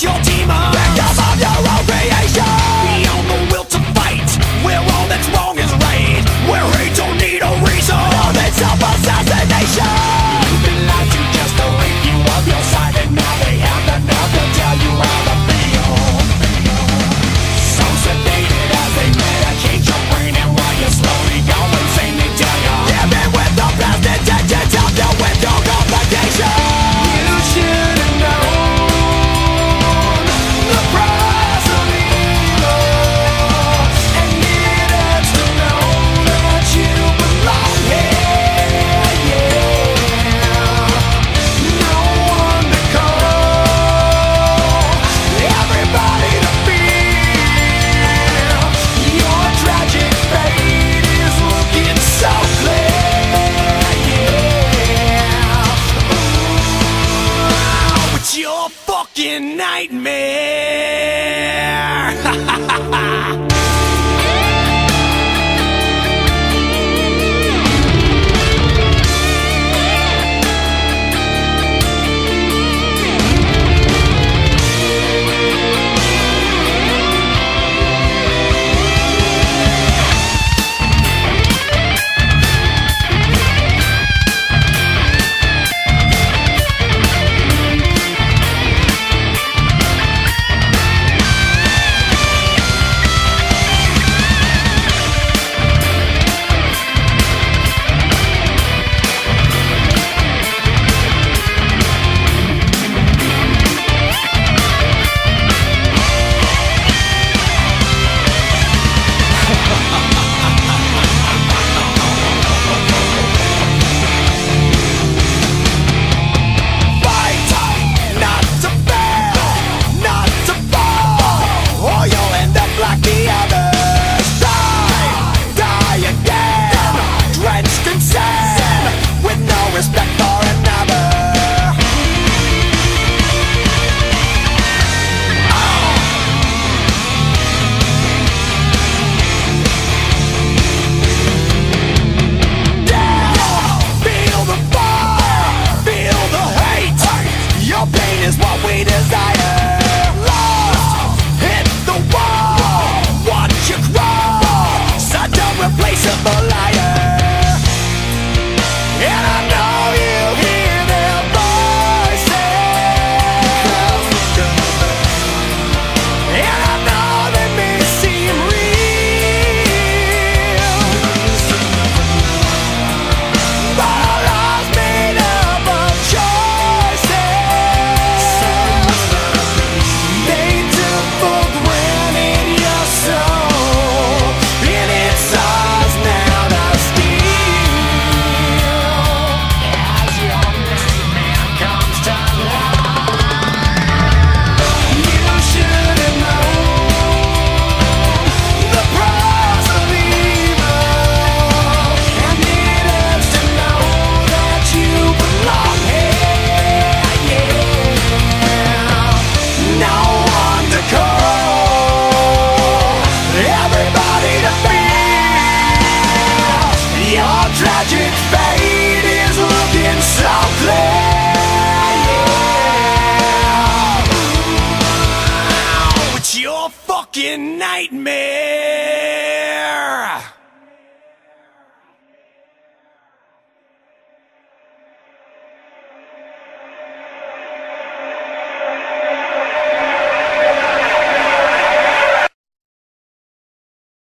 fight your demons. Victim of your own creation. Beyond the will to fight, where all that's wrong is right, where hate don't need a reason. All that self-assassination. You've been lied to just to rid you of your side, and now they have the nerve to tell you how to feel. So sedated as they medicate your brain, and while you're slowly going insane, they tell you live it with the best intentions of you with no complication. You should have known the price of evil, and needed to know that you belong here. No one to call, everybody to feel. Your tragic fate is looking so clear. Ooh, it's your fucking nightmare. Tragic fate is looking so clear. It's your fucking nightmare.